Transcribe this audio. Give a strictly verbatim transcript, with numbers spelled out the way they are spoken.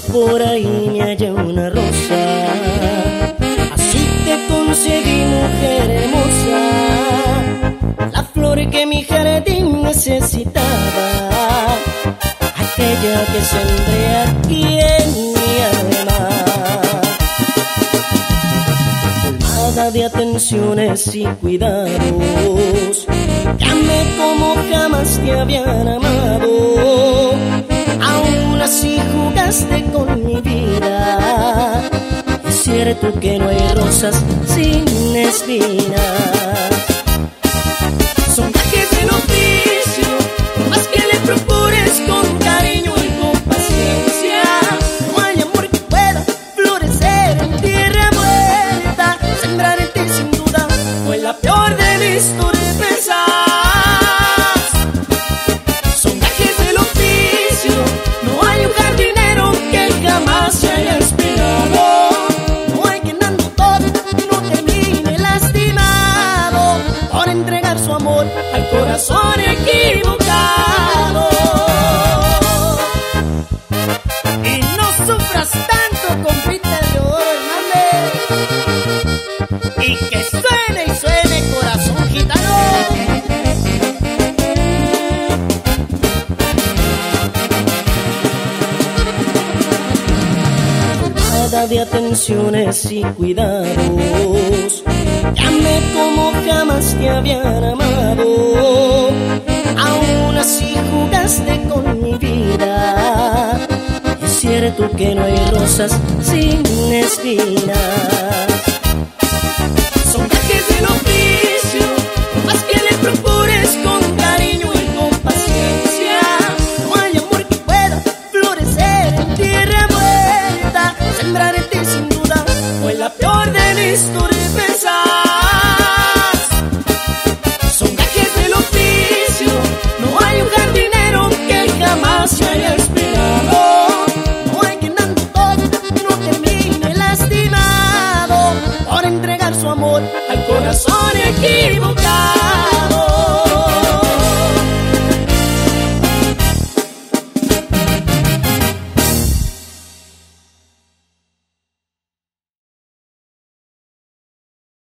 por ahí me hallé una rosa, así que conseguí, mujer hermosa, la flor que mi jardín necesitaba, aquella que sembré aquí en mi alma, colmada de atenciones y cuidados. Te amé como jamás te habían amado, aún así jugaste con mi vida. Es cierto que no hay rosas sin espinas. Son gajes del oficio, más que le procures con cariño y con paciencia. No hay amor que pueda florecer en tierra muerta. Sembrar en ti sin duda fue la peor de mis torpezas. Son gajes del oficio, no hay un jardinero que jamás se haya esperado. No hay quien dando todo no termine lastimado por entregar su amor al corazón equivocado. Y no sufras tanto, compita de oro, mame. Y que suene y suene, corazón gitano. Nada de atenciones y cuidados. Te amé como jamás te habían amado, aún así jugaste con mi vida. Es cierto que no hay rosas sin espinas. Son gajes del oficio, más que le procures con cariño y con paciencia. No hay amor que pueda florecer en tierra muerta. Sembrar en ti sin duda fue la peor de mis torpezas. Son gajes del oficio, no hay un jardinero que jamás se haya esperado. No hay quien dando todo no termine lastimado por entregar su amor al corazón equivocado.